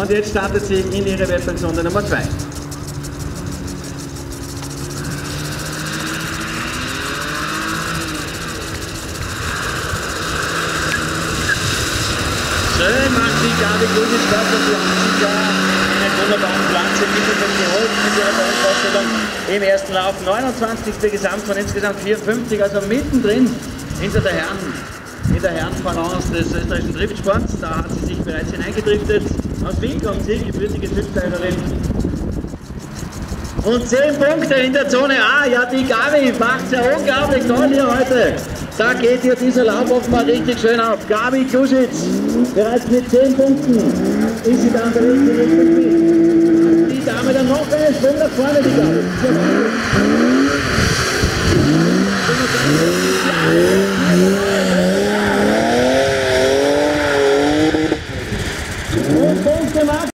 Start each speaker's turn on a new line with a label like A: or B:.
A: Und jetzt startet sie in ihre Wettbewerbsrunde Nummer 2. Schön macht die Gabi Gusic das, und sie hat sich ja einen wunderbaren Platz im Mittelfeld geholt mit ihrer Vorstellung im ersten Lauf. 29. Gesamt von insgesamt 54, also mittendrin hinter der Herrenbalance des österreichischen Driftsports. Da hat sie sich bereits hineingedriftet. Aus Wien kommt sie, gebürtige Südsteirerin. Und 10 Punkte in der Zone A. Ja, die Gabi macht es ja unglaublich toll hier heute. Da geht ihr dieser Lauf offenbar richtig schön auf. Gabi Gusic, bereits mit 10 Punkten ist sie dann der richtige Spiel. Die Dame dann noch einen Schwung nach vorne, die Gabi. Und Punkte macht